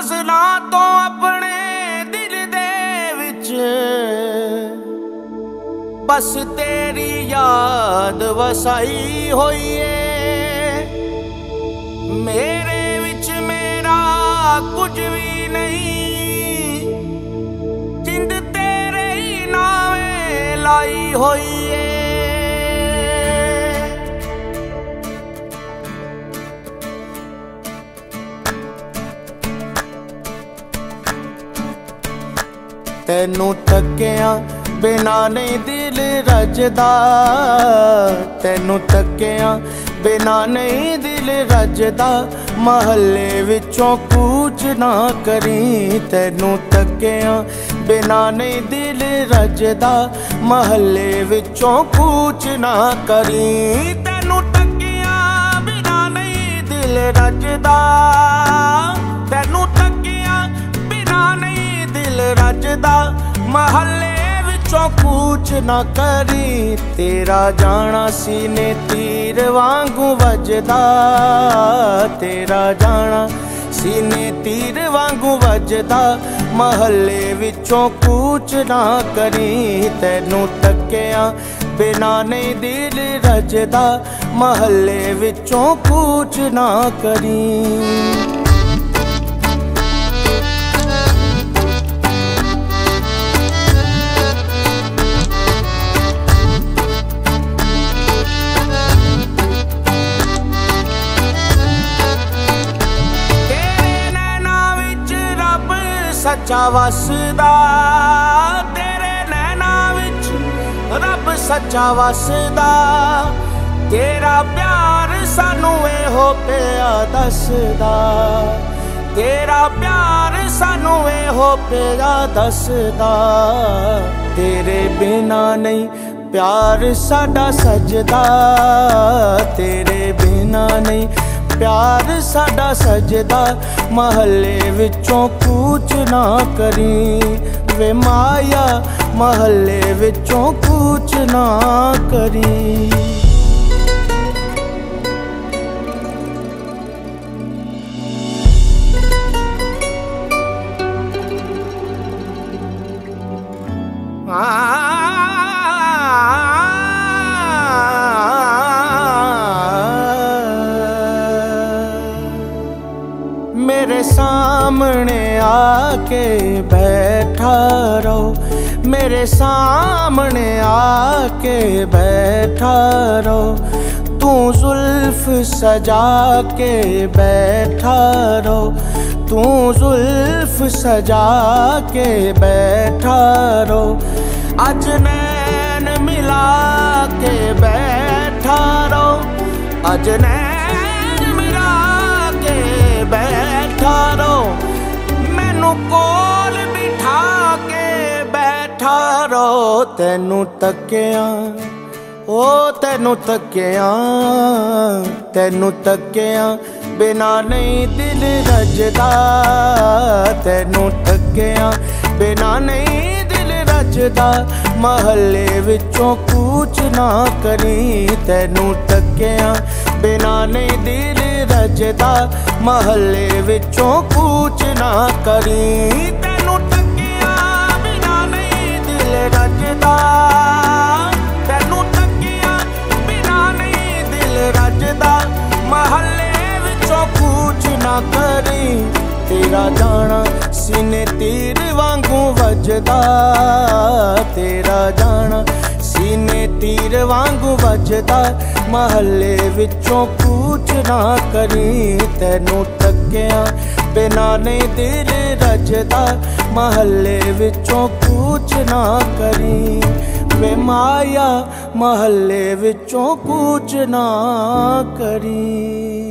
फासला तो अपने दिल दे विच बस तेरी याद वसाई होई है। मेरे विच मेरा कुछ भी नहीं, जिंद तेरे ही नावे लाई होई है। तैनू तकिया बिना नहीं दिल रजदा, तैनू तकिया बिना नहीं दिल रजदा। महल्ले विचों कूच ना करी, तैनू तकिया बिना नहीं दिल रजदा। महल्ले विचों कूच ना करी, तैनू तकिया बिना नहीं दिल रजदा। तैनू तकिया बिना नहीं दिल रजदा। महल्ले विचों कूच ना करी, तेरा जाना सीने तीर वांगू वजदा। तेरा जाना सीने तीर वांगू वजदा। महल्ले विचों कूच ना करी, तैनू तकिया बिना नहीं दिल रजदा। महल्ले विचों कूच ना करी। सच्चा वसदा, तेरे नैना विच रब सच्चा वसदा। तेरा प्यार सानू एहो पिया दसदा। तेरा प्यार सानू एहो पिया दसदा। तेरे बिना नहीं प्यार साडा सजदा। तेरे बिना नहीं प्यार साडा सजदा। महल्ले विचों कूच ना करी वे माया। महल्ले विचों कूच ना करी। मेरे सामने आके बैठा रहो। मेरे सामने आके बैठा रहो। तू जुल्फ सजा के बैठा रहो। तू जुल्फ सजा के बैठा रहो। अज नैन मिला के बैठा रहो। अज नैन मिला के बैठा रहो। मैनू कोल बिठा के बैठा रहो। तैनू तकिया ओ तैनू तकिया। तैनू तकिया बिना नहीं दिल रजदा। तैनू तकिया बिना नहीं दिल रजदा। महल्ले विचों कूच ना करी, तैनू तकिया बिना नहीं दिल रजदा। महल्ले विचों कूच ना करी, तैनू तकिया बिना नहीं दिल रजदा। तैनू तकिया बिना नहीं दिल रजदा। महल्ले विचों कूच ना करी, तेरा जाना सीने तीर वांगू वजदा। तेरा जाना सीने तीर वांगू वजदा। महल्ले विचों कूच ना करी, तैनू तकिया बिना नहीं दिल रजदा। महल्ले विचों कूच ना करी वे माया। महल्ले विचों कूच ना करी।